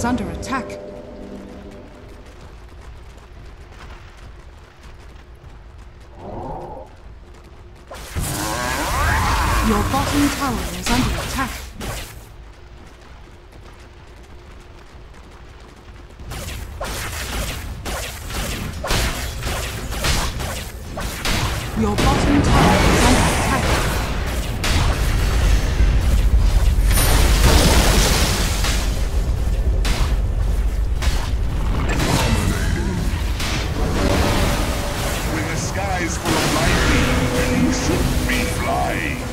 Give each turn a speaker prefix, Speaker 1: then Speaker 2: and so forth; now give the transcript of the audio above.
Speaker 1: is under attack. Your bottom tower is under attack. Your bottom tower is under attack.
Speaker 2: When the sky's full of lightning, then you shouldn't be flying.